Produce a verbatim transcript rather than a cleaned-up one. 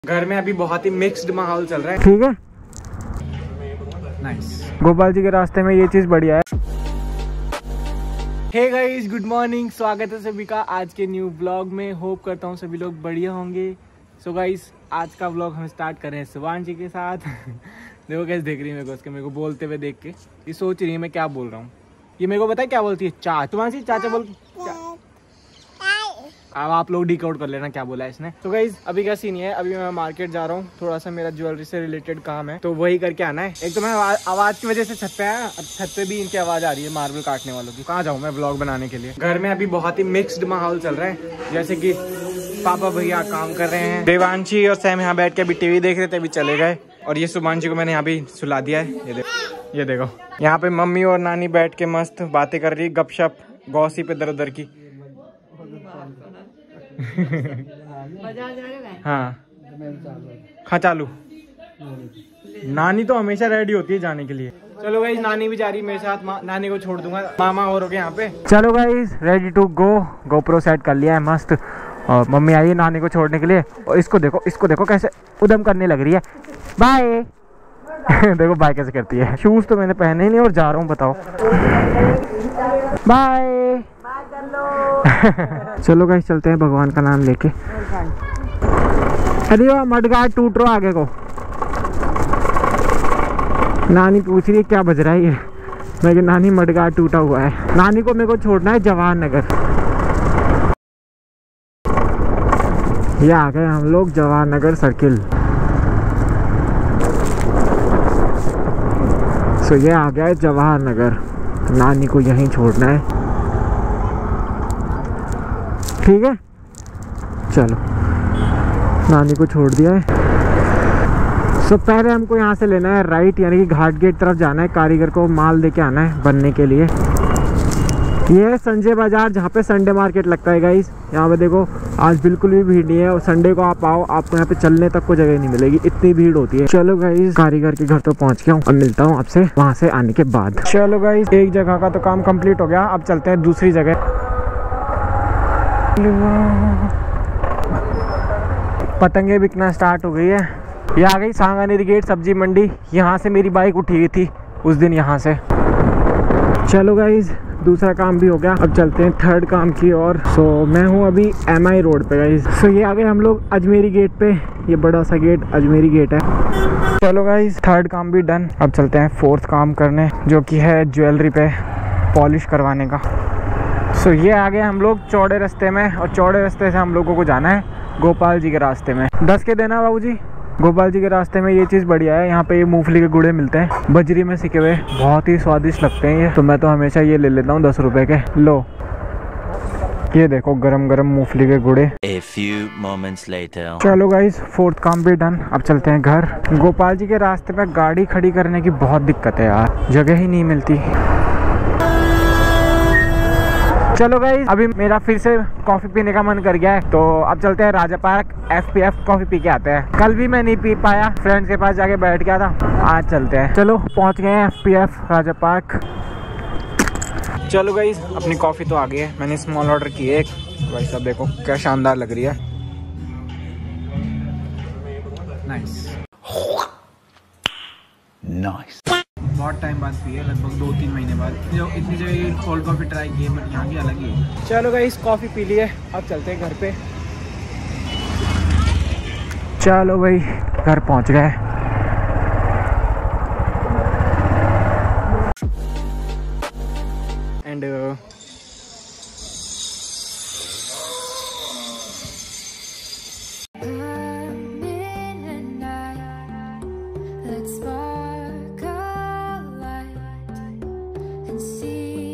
घर में अभी बहुत ही मिक्स्ड माहौल चल रहा है। ठीक है, नाइस। गोपाल जी के रास्ते में ये चीज बढ़िया है। हे गाइस, गुड मॉर्निंग, स्वागत है सभी का आज के न्यू व्लॉग में। होप करता हूँ सभी लोग बढ़िया होंगे। सो गाइस, आज का व्लॉग हम स्टार्ट कर रहे हैं शिवान जी के साथ। देखो कैसे देख रही है मेरे को, उसके मेरे को बोलते हुए देख के ये सोच रही है मैं क्या बोल रहा हूँ। ये मेरे को पता है क्या बोलती है, चा तुम्हारी सी चाचा बोल। अब आप लोग डिकोड कर लेना क्या बोला है इसने। तो गाइस अभी का सीन है, अभी मैं मार्केट जा रहा हूँ, थोड़ा सा मेरा ज्वेलरी से रिलेटेड काम है तो वही करके आना है। एक तो मैं आवाज की वजह से छत पे आया, अब छत पे भी इनकी आवाज आ रही है मार्बल काटने वालों की। कहाँ जाऊँ मैं व्लॉग बनाने के लिए। घर में अभी बहुत ही मिक्स्ड माहौल चल रहा है, जैसे कि पापा भैया काम कर रहे हैं, देवांशी और सैम यहाँ बैठ के अभी टीवी देख रहे थे, अभी चले गए। और ये शुभांशी को मैंने यहाँ भी सुला दिया है। ये देखो, ये देखो यहाँ पे मम्मी और नानी बैठ के मस्त बातें कर रही है, गपशप गॉसिप इधर उधर की। हाँ हाँ चालू। नानी तो हमेशा रेडी होती है जाने के लिए। चलो गाइस, नानी भी जा रही है मेरे साथ, नानी को छोड़ दूंगा मामा और के यहाँ पे। चलो guys, ready to go. GoPro set कर लिया है मस्त, और मम्मी आई है नानी को छोड़ने के लिए। और इसको देखो, इसको देखो कैसे उदम करने लग रही है। बाय। देखो बाय कैसे करती है। शूज तो मैंने पहने ही नहीं और जा रहा हूँ, बताओ। बाय। चलो गाइस, चलते हैं भगवान का नाम लेके। अरे वाह, मडगाड़ टूट रहा आगे को। नानी पूछ रही है क्या बज रहा है ये। मैं कि नानी मडगाड़ टूटा हुआ है। नानी को मेरे को छोड़ना है जवाहर नगर। ये आ गए हम लोग जवाहर नगर सर्किल। सो ये आ गया है जवाहर नगर, तो नानी को यहीं छोड़ना है। ठीक है, चलो नानी को छोड़ दिया है। सो पहले हमको यहाँ से लेना है राइट, यानी कि घाट गेट तरफ जाना है। कारीगर को माल देके आना है बनने के लिए। ये है संजय बाजार, जहाँ पे संडे मार्केट लगता है गाइस। यहाँ पे देखो आज बिल्कुल भी भीड़ नहीं है, और संडे को आप आओ, आपको यहाँ पे चलने तक को जगह नहीं मिलेगी, इतनी भीड़ होती है। चलो गाइस, कारीगर के घर तो पहुँच गया हूँ, अब मिलता हूँ आपसे वहाँ से आने के बाद। चलो गाइस, एक जगह का तो काम कंप्लीट हो गया, अब चलते हैं दूसरी जगह। पतंगे बिकना स्टार्ट हो गई है। ये आ गई सांगानेरी गेट सब्जी मंडी। यहाँ से मेरी बाइक उठी हुई थी उस दिन यहाँ से। चलो गाइज, दूसरा काम भी हो गया, अब चलते हैं थर्ड काम की ओर। सो मैं हूँ अभी एम आई रोड पे गाइज। सो ये आ गए हम लोग अजमेरी गेट पे। ये बड़ा सा गेट अजमेरी गेट है। चलो गाइज, थर्ड काम भी डन, अब चलते हैं फोर्थ काम करने, जो कि है ज्वेलरी पे पॉलिश करवाने का। सो so, ये आ गए हम लोग चौड़े रास्ते में, और चौड़े रास्ते से हम लोगों को जाना है गोपाल जी के रास्ते में। दस के देना बाबूजी। गोपाल जी के रास्ते में ये चीज़ बढ़िया है, यहाँ पे ये मूंगफली के गुड़े मिलते हैं बजरी में सिके हुए, बहुत ही स्वादिष्ट लगते हैं ये। तो मैं तो हमेशा ये ले लेता हूँ दस रुपए के। लो ये देखो गरम गरम मूंगफली के गुड़े। A few moments later. चलो गाइस, फोर्थ काम भी डन, अब चलते हैं घर। गोपाल जी के रास्ते में गाड़ी खड़ी करने की बहुत दिक्कत है यार, जगह ही नहीं मिलती। चलो गाइस, अभी मेरा फिर से कॉफी पीने का मन कर गया है, तो अब चलते हैं Raja park F P F coffee पी के आते हैं। कल भी मैं नहीं पी पाया, फ्रेंड्स के पास जाके बैठ गया था, आज चलते हैं। चलो पहुंच गए हैं F P F Raja park. चलो गाइस, अपनी कॉफी तो आ गई है, मैंने स्मॉल ऑर्डर की है एक। भाई साहब देखो क्या शानदार लग रही है। Nice nice. बहुत टाइम बाद पी है, लगभग दो तीन महीने बाद। जो इतनी जगह कोल्ड कॉफ़ी ट्राई की है, बट यहाँ की अलग ही है। चलो गाइस, कॉफ़ी पी ली है, अब चलते हैं घर पे। चलो भाई, घर पहुँच गए। And See